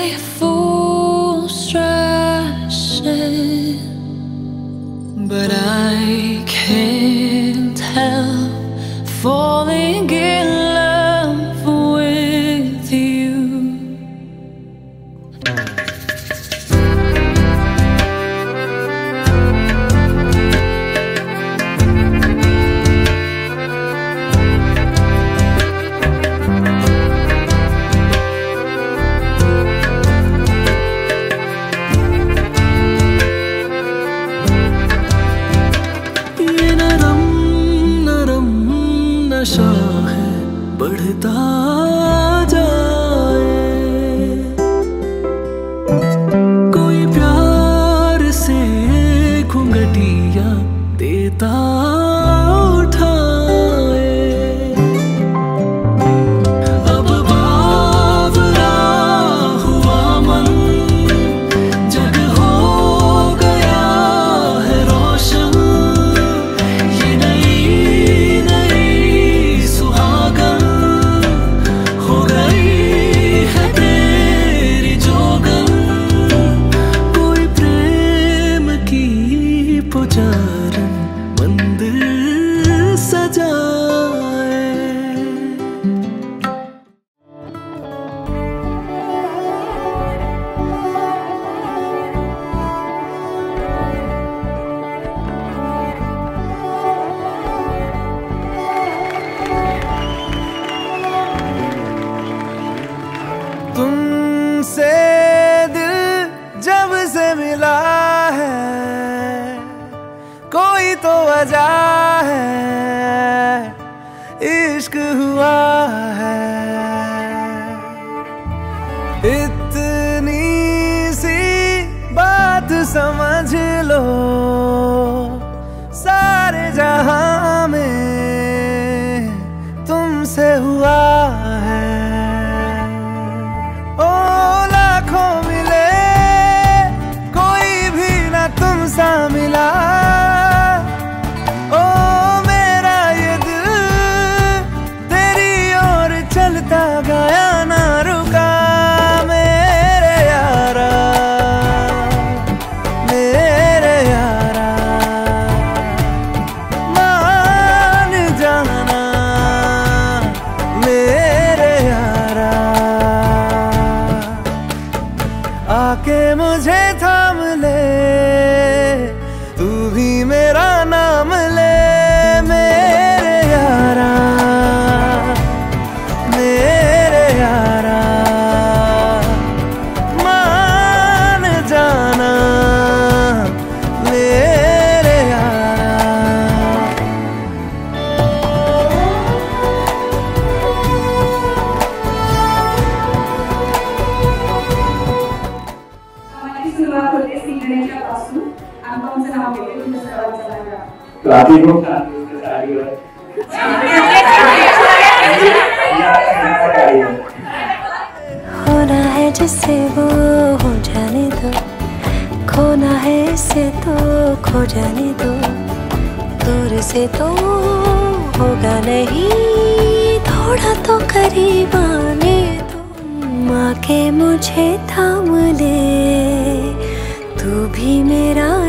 only fools rushing, but I can't help falling in love with you. नशा है बढ़ता जाए, कोई प्यार से घुंघटिया देता उठाए। अब बावरा हुआ मन जग हो गया है रोशन, ये नई पुजारन मंदिर सजाए। तुमसे दिल जब से मिला है, कोई तो वजह है, इश्क हुआ है। इतनी सी बात समझ लो, सारे जहां में तुमसे हुआ है। ओ लाखों मिले कोई भी ना तुम सा मिला, गया ना रुका मेरे यारा, मेरे यारा। मान जाना मेरे यारा, आके मुझे थाम ले, तू भी मेरा नाम ले मेरे यारा, मान जाना मेरे यारा। हमारी शुरुआत होते सीखण्याच्या पासून आमचं नाव घेते तुमचं सर्वांचं नाव होना है जिससे वो हो जाने दो, खोना है इससे तो खो जाने दो। दूर से तो होगा नहीं, थोड़ा तो करीब आने दो। आके मुझे थाम ले, तू भी मेरा